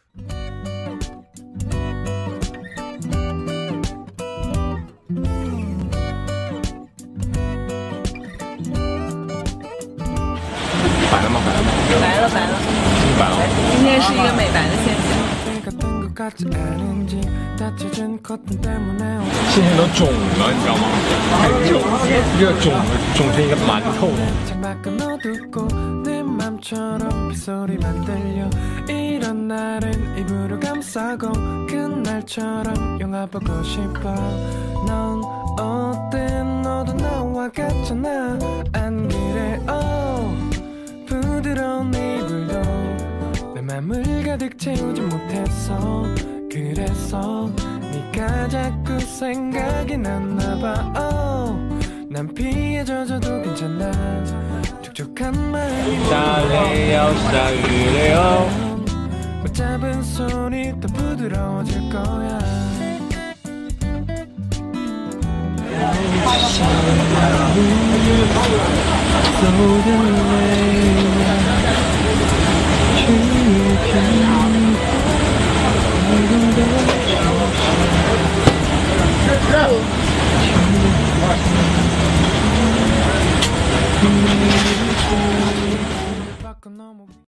白了吗？白了吗？ 白了，白了， 白了。 今天是一个美白的现象。 现在都肿了，你知道吗？热肿了，肿成一个馒头了。 맘을 가득 채우지 못했어. 그래서 네가 자꾸 생각이 났나봐. 난 피해 젖어도 괜찮아. 촉촉한 마음이 샤레요 샤유래요. 붙잡은 손이 더 부드러워질 거야.